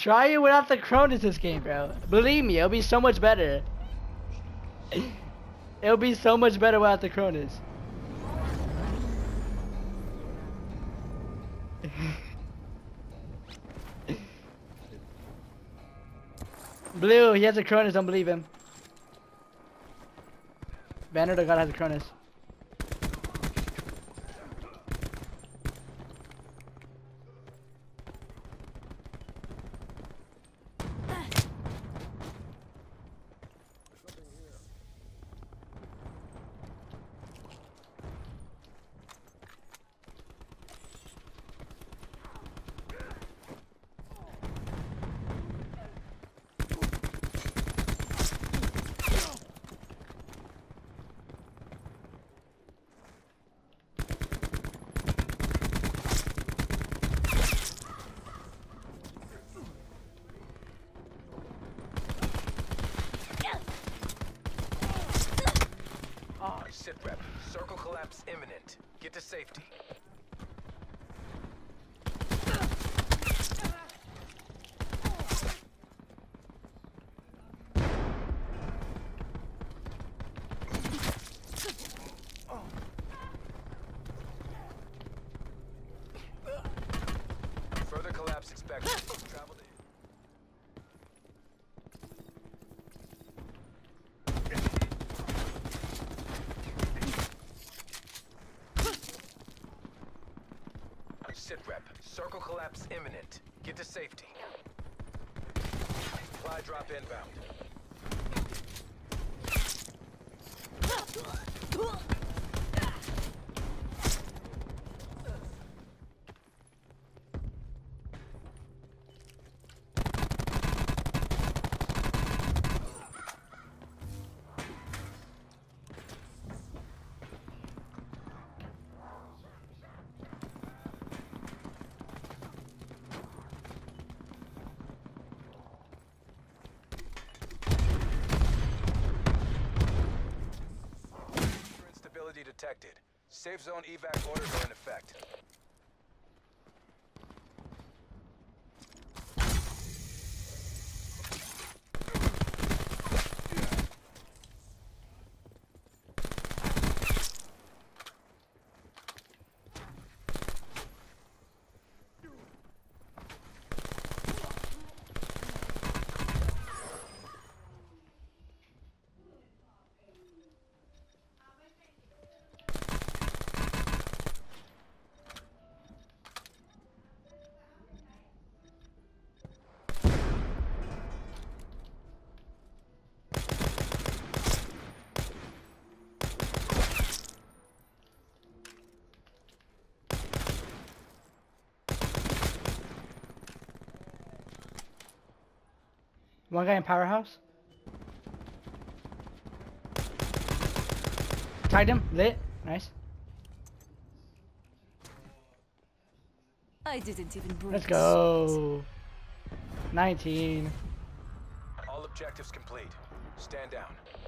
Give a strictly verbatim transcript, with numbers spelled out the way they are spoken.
Try it without the Cronus this game, bro. Believe me, it'll be so much better. It'll be so much better without the Cronus. Blue, he has a Cronus, don't believe him. Banner the God has a Cronus. Sit rep. Circle collapse imminent. Get to safety. Further collapse expected. Travel to Sit rep. Circle collapse imminent. Get to safety. Supply drop inbound. Detected. Safe zone evac orders are in effect. One guy in Powerhouse. Tagged him. Lit. Nice. I didn't even break. Let's go. nineteen. All objectives complete. Stand down.